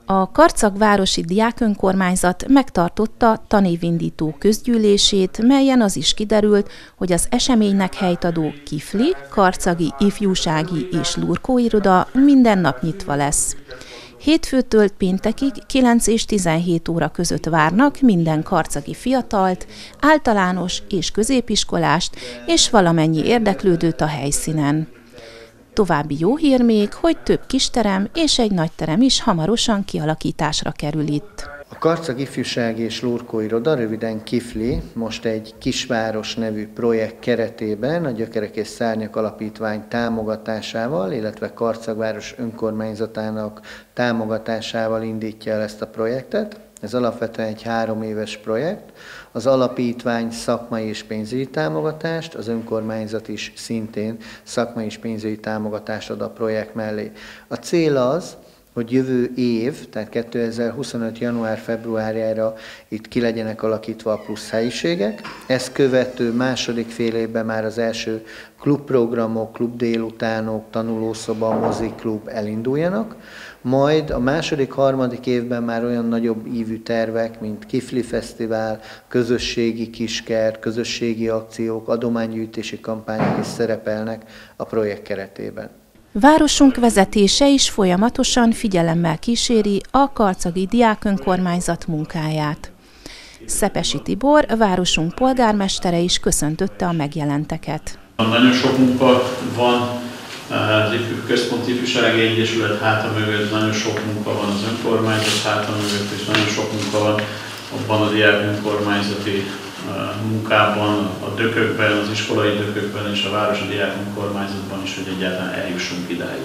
A Karcag-városi diákönkormányzat megtartotta tanévindító közgyűlését, melyen az is kiderült, hogy az eseménynek helyt adó Kifli, karcagi ifjúsági és lurkóiroda minden nap nyitva lesz. Hétfőtől péntekig 9 és 17 óra között várnak minden karcagi fiatalt, általános és középiskolást és valamennyi érdeklődőt a helyszínen. További jó hír még, hogy több kisterem és egy nagyterem is hamarosan kialakításra kerül itt. A Karcag Ifjúsági és Lurkóiroda, röviden Kifli, most egy Kisváros nevű projekt keretében a Gyökerek és Szárnyak Alapítvány támogatásával, illetve Karcagváros önkormányzatának támogatásával indítja el ezt a projektet. Ez alapvetően egy 3 éves projekt. Az alapítvány szakmai és pénzügyi támogatást, az önkormányzat is szintén szakmai és pénzügyi támogatást ad a projekt mellé. A cél az, hogy jövő év, tehát 2025. január-februárjára itt ki legyenek alakítva a plusz helyiségek. Ezt követő második fél évben már az első klubprogramok, klubdélutánok, tanulószoba, moziklub elinduljanak. Majd a második-harmadik évben már olyan nagyobb ívű tervek, mint Kifli Fesztivál, közösségi kiskert, közösségi akciók, adománygyűjtési kampányok is szerepelnek a projekt keretében. Városunk vezetése is folyamatosan figyelemmel kíséri a karcagi diákönkormányzat munkáját. Szepesi Tibor, városunk polgármestere is köszöntötte a megjelenteket. Nagyon sok munka van az Központi Ifjúsági Egyesület háta mögött, nagyon sok munka van az önkormányzat háta mögött, és nagyon sok munka van abban a diákönkormányzati munkában, a dökökben, az iskolai dökökben és a városi diákönkormányzatban is, hogy egyáltalán eljussunk idáig.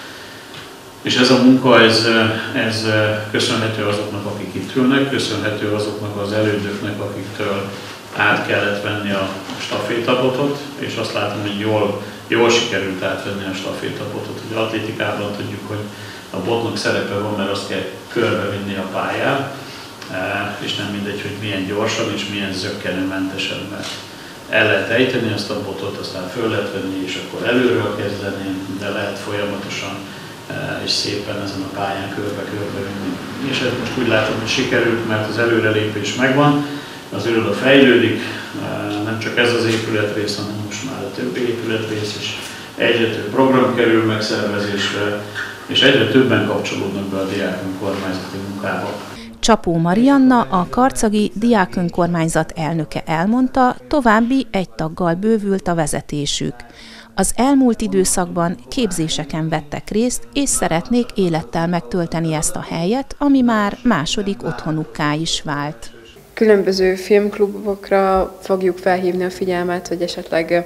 És ez a munka, ez köszönhető azoknak, akik itt ülnek, köszönhető azoknak az elődöknek, akiktől át kellett venni a stafétabotot, és azt látom, hogy jól sikerült átvenni a stafétabotot. Ugye atlétikában tudjuk, hogy a botnak szerepe van, mert azt kell körbevinni a pályán, és nem mindegy, hogy milyen gyorsan és milyen zökkenőmentesen, mert el lehet ejteni azt a botot, aztán föl lehet venni, és akkor előről kezdeni, de lehet folyamatosan és szépen ezen a pályán körbe-körbe vinni. És ez most úgy látom, hogy sikerült, mert az előrelépés megvan, az iroda fejlődik, nem csak ez az épületrész, hanem most már a többi épületrész is. Egyre több program kerül megszervezésre, és egyre többen kapcsolódnak be a diákönkormányzati munkába. Csapó Marianna, a karcagi diákönkormányzat elnöke elmondta, további egy taggal bővült a vezetésük. Az elmúlt időszakban képzéseken vettek részt, és szeretnék élettel megtölteni ezt a helyet, ami már második otthonukká is vált. Különböző filmklubokra fogjuk felhívni a figyelmet, hogy esetleg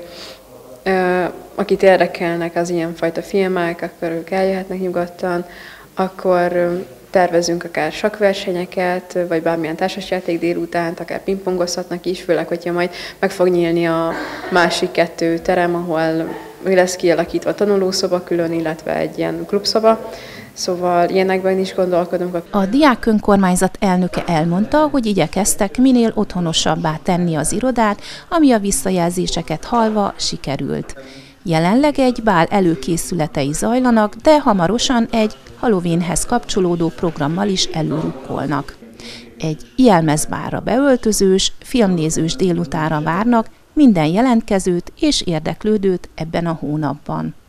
akit érdekelnek az ilyenfajta filmek, akkor ők eljöhetnek nyugodtan, akkor tervezünk akár sakkversenyeket, vagy bármilyen társasjáték délutánt, akár pingpongozhatnak is, főleg, hogyha majd meg fog nyílni a másik 2 terem, ahol lesz kialakítva tanulószoba külön, illetve egy ilyen klubszoba. Szóval ilyenekben is gondolkodunk. A diákönkormányzat elnöke elmondta, hogy igyekeztek minél otthonosabbá tenni az irodát, ami a visszajelzéseket hallva sikerült. Jelenleg egy bál előkészületei zajlanak, de hamarosan egy Halloweenhez kapcsolódó programmal is előrukkolnak. Egy jelmezbálra beöltözős, filmnézős délutára várnak minden jelentkezőt és érdeklődőt ebben a hónapban.